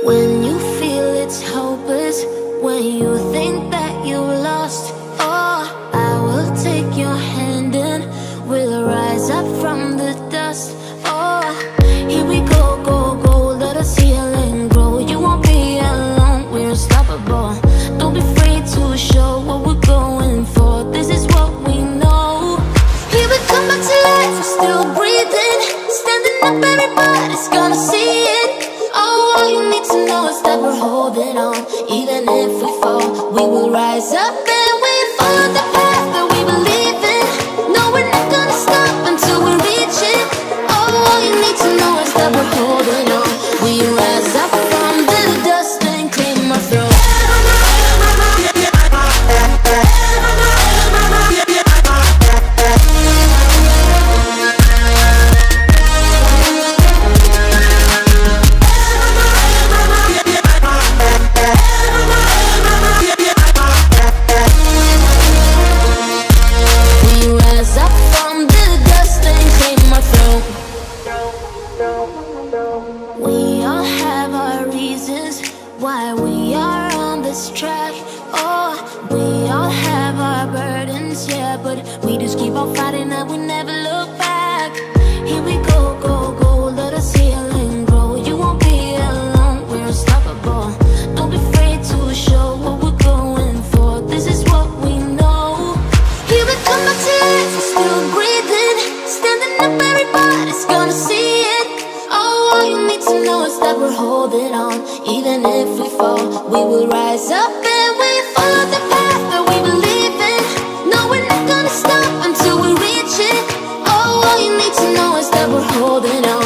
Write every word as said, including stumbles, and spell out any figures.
When you feel it's hopeless, when you think that you lost, oh, I will take your hand and we'll rise up from the dust. Oh, here we go, go, go, let us heal and grow. You won't be alone, we're unstoppable. Don't be afraid to show what we're going for. This is what we know. Here we come back to life, we're still breathing. Standing up, everybody's gonna see it. Oh, all you need to know is that we're holding on. Even if we fall, we will rise up and we follow the path that we believe in. No, we're not gonna stop until we reach it. Oh, all you need to know is that we're holding on. We rise up from the dust and claim our throne. We all have our reasons why we are on this track. Oh, we all have our burdens, yeah, but we just keep on fighting and we never look back. Here we go, go, go, let us heal and grow. You won't be alone, we're unstoppable. Don't be afraid to show what we're going for. This is what we know. Here we come back to life, we're still breathing. Standing up, everybody's gonna see it. Oh, all you need to know is that we're holding on. Even if we fall, we will rise up and we follow the path that we believe in. No, we're not gonna stop until we reach it. Oh, all you need to know is that we're holding on.